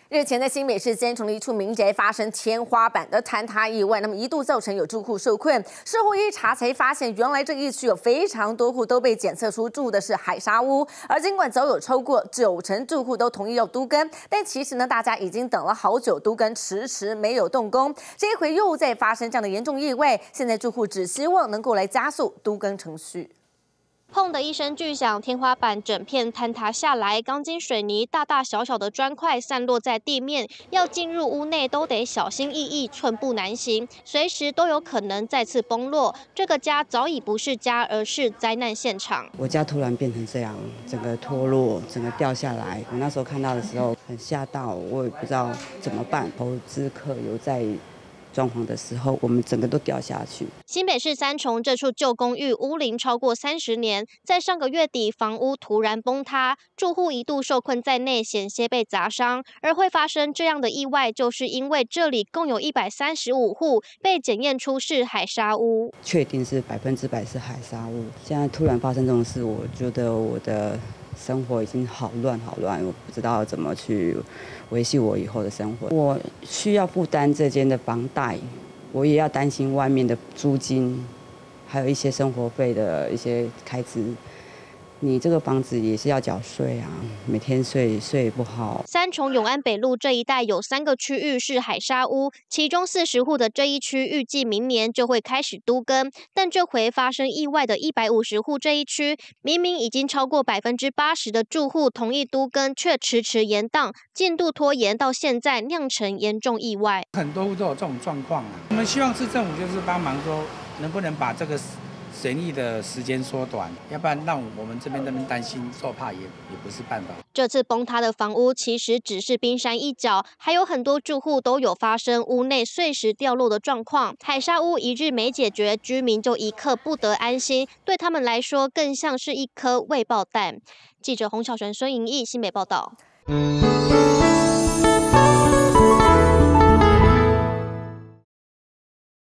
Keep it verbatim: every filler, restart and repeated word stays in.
日前在新北市三重的一处民宅发生天花板的坍塌意外，那么一度造成有住户受困。事后一查才发现，原来这一区有非常多户都被检测出住的是海砂屋。而尽管早有超过九成住户都同意要都更，但其实呢，大家已经等了好久，都更迟迟没有动工。这一回又再发生这样的严重意外，现在住户只希望能够来加速都更程序。 砰的一声巨响，天花板整片坍塌下来，钢筋水泥大大小小的砖块散落在地面，要进入屋内都得小心翼翼，寸步难行，随时都有可能再次崩落。这个家早已不是家，而是灾难现场。 我家突然变成这样，整个脱落，整个掉下来。我那时候看到的时候很吓到，我也不知道怎么办。投资客有在 装潢的时候，我们整个都掉下去。 新北市三重这处旧公寓屋龄超过三十年，在上个月底房屋突然崩塌，住户一度受困在内，险些被砸伤。而会发生这样的意外，就是因为这里共有一百三十五户被检验出是海砂屋， 确定是百分之百是海砂屋。现在突然发生这种事，我觉得我的 生活已经好乱好乱，我不知道怎么去维系我以后的生活。我需要负担这间的房贷，我也要担心外面的租金，还有一些生活费的一些开支。 你这个房子也是要缴税啊，每天睡睡不好。 三重永安北路这一带有三个区域是海砂屋，其中四十户的这一区预计明年就会开始都更，但这回发生意外的一百五十户这一区，明明已经超过百分之八十的住户同意都更，却迟迟延宕，进度拖延到现在，酿成严重意外。 很多户都有这种状况啊，我们希望市政府就是帮忙说，能不能把这个 审议的时间缩短，要不然让我们这边这边担心受怕也也不是办法。 这次崩塌的房屋其实只是冰山一角，还有很多住户都有发生屋内碎石掉落的状况。海砂屋一日没解决，居民就一刻不得安心，对他们来说更像是一颗未爆弹。记者洪小璇、孙莹毅新北报道。